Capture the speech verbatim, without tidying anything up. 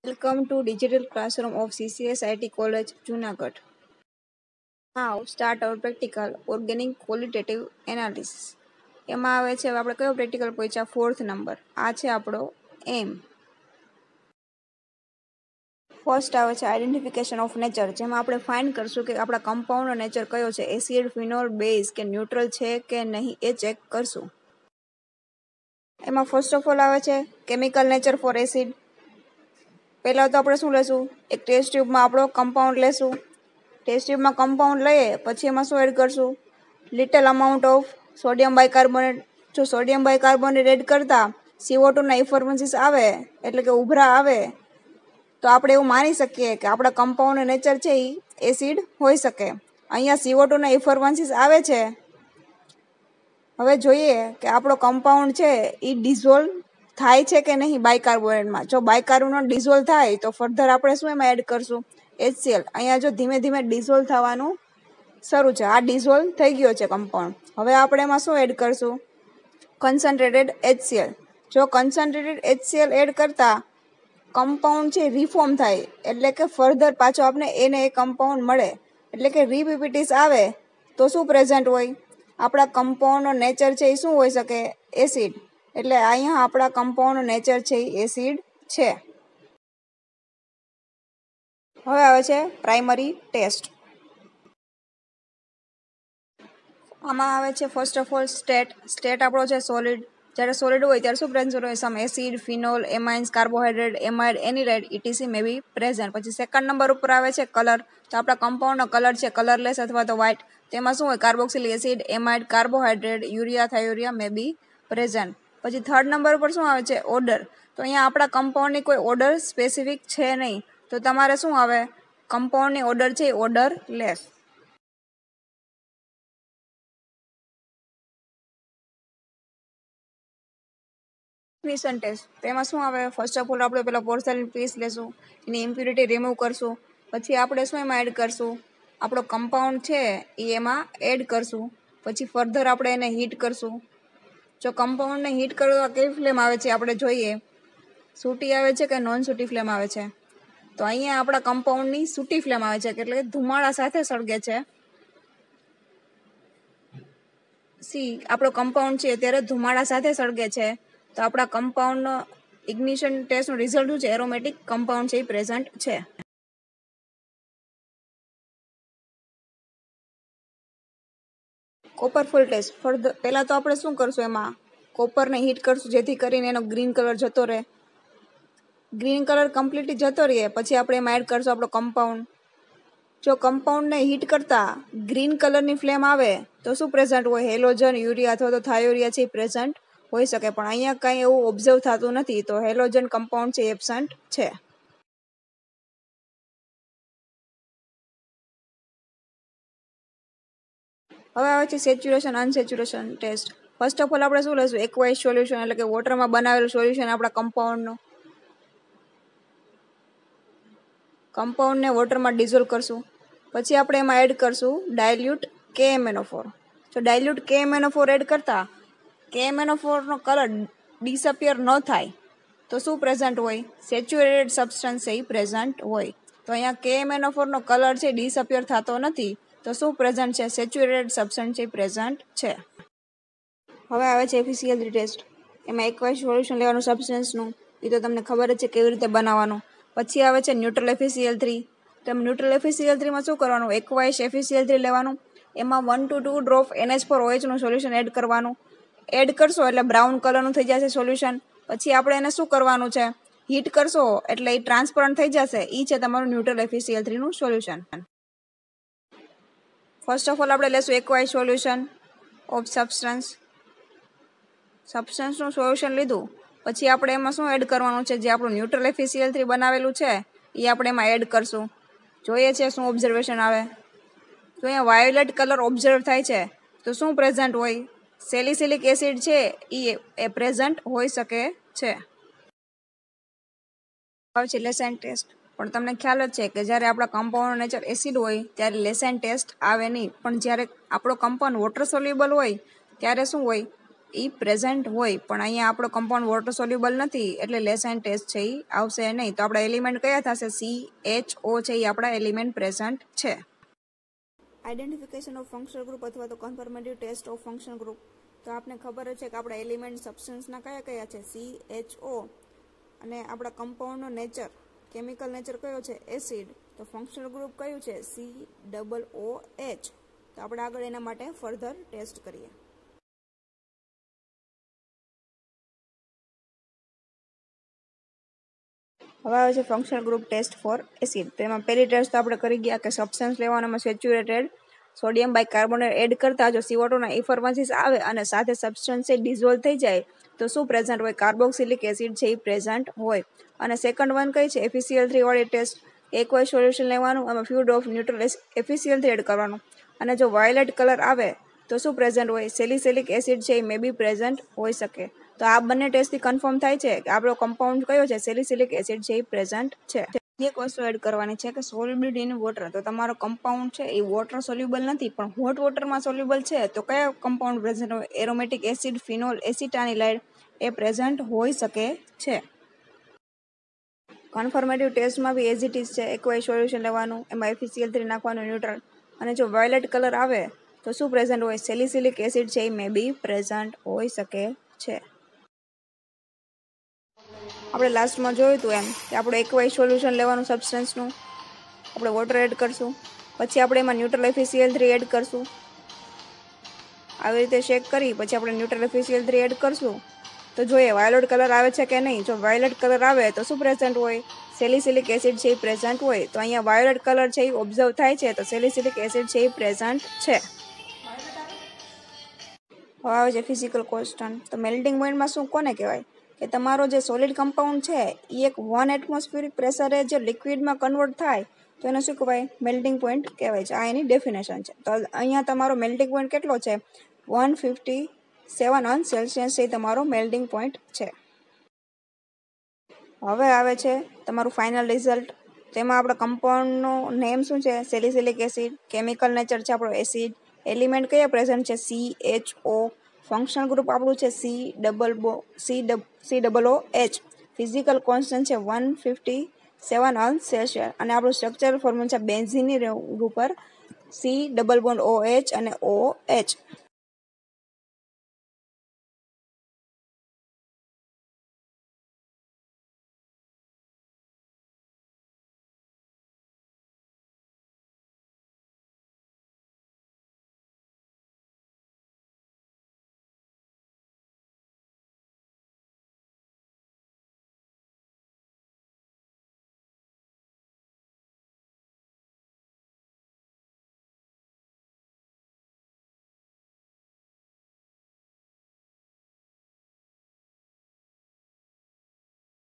Welcome to digital classroom of C C S I T College, Junagadh. Now start our practical organic qualitative analysis. એમાં આવે છે આપણે કયો practical પૂછ્યા fourth number. આ છે આપણો એમ. ફર્સ્ટ આવે છે આઈડેન્ટિફિકેશન ઓફ નેચર, જેમાં આપણે ફાઇન્ડ કરશું કે આપણા કમ્પાઉન્ડનો નેચર કયો છે, એસિડ, ફિનોલ, બેઝ કે ન્યુટ્રલ છે કે નહીં એ ચેક કરશું. એમાં ફર્સ્ટ ઓફ ઓલ આવે છે કેમિકલ નેચર ફોર એસિડ. પહેલાં તો આપણે શું લેશું, એક ટેસ્ટ ટ્યુબમાં આપણો કમ્પાઉન્ડ લેશું. ટેસ્ટ ટ્યુબમાં કમ્પાઉન્ડ લઈએ પછી એમાં શું એડ કરશું, little amount of sodium bicarbonate. જો સોડિયમ બાયકાર્બોનેટ એડ કરતાં સીઓ ટુના ઇફોર્મન્સીસ આવે એટલે કે ઉભરા આવે તો આપણે એવું માની શકીએ કે આપણા કમ્પાઉન્ડનું નેચર છે એ એસિડ હોઈ શકે. અહીંયા સીઓ ટુના ઇફોર્મન્સીસ આવે છે. હવે જોઈએ કે આપણો કમ્પાઉન્ડ છે એ ડિઝોલ્વ થાય છે કે નહીં બાયકાર્બોનેટમાં. જો બાયકાર્બોનેટ ડિઝોલ્વ થાય તો ફર્ધર આપણે શું એમાં એડ કરશું, એચસીએલ. અહીંયા જો ધીમે ધીમે ડિઝોલ્વ થવાનું શરૂ છે, આ ડિઝોલ્વ થઈ ગયો છે કમ્પાઉન્ડ. હવે આપણે એમાં શું એડ કરશું, કન્સન્ટ્રેટેડ એચસીએલ. જો કન્સન્ટ્રેટેડ એચસીએલ એડ કરતાં કમ્પાઉન્ડ છે રિફોર્મ થાય એટલે કે ફર્ધર પાછો આપણે એને એ કમ્પાઉન્ડ મળે એટલે કે રીપીપીટીસ આવે તો શું પ્રેઝન્ટ હોય, આપણા કમ્પાઉન્ડનો નેચર છે એ શું હોઈ શકે, એસિડ. એટલે અહીંયા આપણા કમ્પાઉન્ડનો નેચર છે એ એસિડ છે. હવે આવે છે પ્રાઇમરી ટેસ્ટ. આમાં આવે છે first of all state. State આપણો છે સોલિડ. જ્યારે સોલિડ હોય ત્યારે શું પ્રેઝન્ટ હોય, some acid, phenol, amines, carbohydrate, amide, anhydride, ETC may be present. પછી સેકન્ડ નંબર ઉપર આવે છે કલર. તો આપણા કમ્પાઉન્ડનો કલર છે કલરલેસ અથવા તો વ્હાઇટ. તેમાં શું હોય, carboxylic acid, amide, carbohydrate, urea, thiourea may be present. પછી થર્ડ નંબર ઉપર શું આવે છે, ઓર્ડર. તો અહીંયા આપણા કમ્પાઉન્ડની કોઈ ઓર્ડર સ્પેસિફિક છે નહીં, તો તમારે શું આવે, કમ્પાઉન્ડની ઓર્ડર છે ઓર્ડર લેસ. Ignition test. તેમાં શું આવે, ફર્સ્ટ ઓફ ઓલ આપણે પેલા પોર્સેલિન પીસ લેશું, એની ઇમ્પ્યુરિટી રિમૂવ કરશું. પછી આપણે શું એમાં એડ કરશું, આપણો કમ્પાઉન્ડ છે એ એમાં એડ કરશું. પછી ફર્ધર આપણે એને હીટ કરશું. જો કમ્પાઉન્ડને હીટ કરવા કેવી ફ્લેમ આવે છે આપણે જોઈએ, સૂટી આવે છે કે નોન સૂટી ફ્લેમ આવે છે. તો અહીંયા આપણા કમ્પાઉન્ડની સૂટી ફ્લેમ આવે છે એટલે કે ધુમાડા સાથે સળગે છે. સી આપણો કમ્પાઉન્ડ છે ત્યારે ધુમાડા સાથે સળગે છે. તો આપણા કમ્પાઉન્ડનો ઇગ્નિશન ટેસ્ટનું રિઝલ્ટ શું છે, એરોમેટિક કમ્પાઉન્ડ છે એ પ્રેઝન્ટ છે. કોપરફુલ ટેસ્ટ. ફર્ધર પહેલાં તો આપણે શું કરશું, એમાં કોપરને હીટ કરશું જેથી કરીને એનો ગ્રીન કલર જતો રહે. ગ્રીન કલર કમ્પ્લીટલી જતો રહે પછી આપણે એમાં એડ કરશું આપણો કમ્પાઉન્ડ. જો કમ્પાઉન્ડને હીટ કરતાં ગ્રીન કલરની ફ્લેમ આવે તો શું પ્રેઝન્ટ હોય, હેલોજન, યુરિયા અથવા તો થાયોરિયા છે એ પ્રેઝન્ટ હોઈ શકે. પણ અહીંયા કાંઈ એવું ઓબ્ઝર્વ થતું નથી, તો હેલોજન કમ્પાઉન્ડ છે એબસન્ટ છે. હવે આવે છે saturation unsaturation test. First of all આપણે શું લઈશું, એક્વાઇઝ સોલ્યુશન એટલે કે વોટરમાં બનાવેલું સોલ્યુશન આપણા કમ્પાઉન્ડનું. કમ્પાઉન્ડને વોટરમાં ડિઝોલ્વ કરશું. પછી આપણે એમાં એડ કરશું dilute K M N O four. જો dilute K M N O four add કરતાં કે એમ એન ઓ ફોરનો કલર ડિસઅપિયર ન થાય તો શું પ્રેઝન્ટ હોય, સેચ્યુરેટેડ સબસ્ટન્સ છે એ પ્રેઝન્ટ હોય. તો અહીંયા કે એમ એન ઓ ફોરનો કલર છે ડિસઅપિયર થતો નથી, તો શું પ્રેઝન્ટ છે, સેચ્યુરેટેડ સબસ્ટન્સ છે પ્રેઝન્ટ છે. હવે આવે છે એફીસીએલ થ્રી ટેસ્ટ. એમાં એક્વાઇઝ સોલ્યુશન લેવાનું સબસ્ટન્સનું, એ તો તમને ખબર જ છે કેવી રીતે બનાવવાનું. પછી આવે છે ન્યુટ્રલ એફીસીએલ થ્રી. તો ન્યુટ્રલ એફીસીએલ થ્રીમાં શું કરવાનું, એક્વાઇઝ એફીસીએલ થ્રી લેવાનું, એમાં one two two drop NH four ઓએચનું સોલ્યુશન એડ કરવાનું. એડ કરશો એટલે બ્રાઉન કલરનું થઈ જશે સોલ્યુશન. પછી આપણે એને શું કરવાનું છે, હીટ કરશો એટલે એ ટ્રાન્સપરન્ટ થઈ જશે. એ છે તમારું ન્યુટ્રલ એફીસીએલ થ્રીનું સોલ્યુશન. ફર્સ્ટ ઓફ ઓલ આપણે લેશું એક્વાઇઝ સોલ્યુશન ઓફ સબસ્ટન્સ. સબસ્ટન્સનું સોલ્યુશન લીધું પછી આપણે એમાં શું એડ કરવાનું છે, જે આપણું ન્યુટ્રલ એફીસીએલ થ્રી બનાવેલું છે એ આપણે એમાં એડ કરશું. જોઈએ છે શું ઓબ્ઝર્વેશન આવે. તો અહીંયા વાયોલેટ કલર ઓબ્ઝર્વ થાય છે તો શું પ્રેઝન્ટ હોય, સેલિસિલિક એસિડ છે એ પ્રેઝન્ટ હોઈ શકે છે. આવે છે લેસેન્ટ ટેસ્ટ. પણ તમને ખ્યાલ જ છે કે જ્યારે આપણા કમ્પાઉન્ડનો નેચર એસિડ હોય ત્યારે લેસેન્ટ ટેસ્ટ આવે નહીં, પણ જ્યારે આપણો કમ્પાઉન્ડ વોટર સોલ્યુબલ હોય ત્યારે શું હોય, એ પ્રેઝન્ટ હોય, પણ અહીંયા આપણો કમ્પાઉન્ડ વોટર સોલ્યુબલ નથી, એટલે લેસ એન્ડ ટેસ્ટ છે એ આવશે નહીં. તો આપણા એલિમેન્ટ કયા થશે? સી એચ ઓ છે એ આપણા એલિમેન્ટ પ્રેઝન્ટ છે. આઈડેન્ટિફિકેશન ઓફ ફંક્શનલ ગ્રુપ અથવા તો confirmative test of functional group. તો આપને ખબર છે કે આપણા એલિમેન્ટ સબસ્ટન્સના કયા કયા છે? C H O. અને આપણા કમ્પાઉન્ડનો નેચર, કેમિકલ નેચર કયો છે? એસિડ. તો ફંક્શનલ ગ્રુપ કયું છે? C double O H. તો આપણે આગળ એના માટે ફર્ધર ટેસ્ટ કરીએ. હવે આવે છે functional group test for acid. તો એમાં પહેલી ટેસ્ટ તો આપણે કરી ગયા કે સબસ્ટન્સ લેવાનામાં સેચ્યુરેટેડ સોડિયમ બાયકાર્બોનેટ એડ કરતા જો સી ઓ ટુ ના ઇફોર્મન્સીસ આવે અને સાથે સબસ્ટન્સ એ ડિઝોલ્વ થઈ જાય તો શું પ્રેઝન્ટ હોય? કાર્બોક્સિલિક એસિડ છે એ પ્રેઝન્ટ હોય. અને સેકન્ડ વન કઈ છે? એફીસીએલ થ્રી વાળી ટેસ્ટ. એક વાર સોલ્યુશન લેવાનું, એમાં few drop neutral FeCl three add કરવાનું, અને જો વાયોલેટ કલર આવે તો શું પ્રેઝન્ટ હોય? સેલિસિલિક એસિડ છે એ મે બી પ્રેઝન્ટ હોઈ શકે. તો આ બંને ટેસ્ટથી કન્ફર્મ થાય છે કે આપણો કમ્પાઉન્ડ કયો છે? સેલિસિલિક એસિડ છે એ પ્રેઝન્ટ છે. એક વસ્તુ એડ કરવાની છે કે સોલ્યુબિલિટી ઇન વોટર. તો તમારો કમ્પાઉન્ડ છે એ વોટર સોલ્યુબલ નથી, પણ હોટ વોટરમાં સોલ્યુબલ છે, તો કયા કમ્પાઉન્ડ પ્રેઝન્ટ હોય? એરોમેટિક એસિડ, ફિનોલ, એસિટાનિલાઇડ એ પ્રેઝન્ટ હોઈ શકે છે. કન્ફર્મેટિવ ટેસ્ટમાં બી એઝ ઇટ ઇઝ છે. એક વાર સોલ્યુશન લેવાનું, એમાં એફીસીએલ થ્રી નાખવાનું ન્યુટ્રલ, અને જો વાયોલેટ કલર આવે તો શું પ્રેઝન્ટ હોય? સેલિસિલિક એસિડ છે એ મે બી પ્રેઝન્ટ હોઈ શકે છે. આપણે લાસ્ટમાં જોયું હતું એમ કે આપણે એક વાય સોલ્યુશન લેવાનું સબસ્ટન્સનું, આપણે વોટર એડ કરશું, પછી આપણે એમાં ન્યુટ્રલ એફીસીએલ થ્રી એડ કરશું. આવી રીતે શેક કરી પછી આપણે ન્યુટ્રલ એફીસીએલ થ્રી એડ કરશું તો જોઈએ વાયોલેટ કલર આવે છે કે નહીં. જો વાયોલેટ કલર આવે તો શું પ્રેઝન્ટ હોય? સેલિસિલિક એસિડ છે એ પ્રેઝન્ટ હોય. તો અહીંયા વાયોલેટ કલર છે એ ઓબ્ઝર્વ થાય છે, તો સેલિસિલિક એસિડ છે એ પ્રેઝન્ટ છે. હવે આવે છે ફિઝિકલ કોન્સ્ટન્ટ. તો મેલ્ટિંગ પોઈન્ટમાં શું કોને કહેવાય? કે તમારો જે સોલિડ કમ્પાઉન્ડ છે એ એક વન એટમોસ્ફિયરિક પ્રેશરે જે લિક્વિડમાં કન્વર્ટ થાય તો એને શું કહેવાય? મેલ્ટિંગ પોઈન્ટ કહેવાય છે. આ એની ડેફિનેશન છે. તો અહીંયા તમારો મેલ્ટિંગ પોઈન્ટ કેટલો છે? વન ફિફ્ટી સેવન અંશ સેલ્સિયસ એ તમારો મેલ્ટિંગ પોઈન્ટ છે. હવે આવે છે તમારું ફાઇનલ રિઝલ્ટ. તેમાં આપણા કમ્પાઉન્ડનું નેમ શું છે? Salicylic acid. કેમિકલ નેચર છે આપણો એસિડ. એલિમેન્ટ કયા પ્રેઝન્ટ છે? C H O. Functional group આપણું છે સી ડબલ બો C double C double O H. Physical constant છે વન ફિફ્ટી સેવન અંશ સેલ્સિયસ. અને આપણું સ્ટ્રક્ચરલ ફોર્મ્યુલા છે બેન્ઝીનની ઉપર C double bond O H અને ઓ એચ.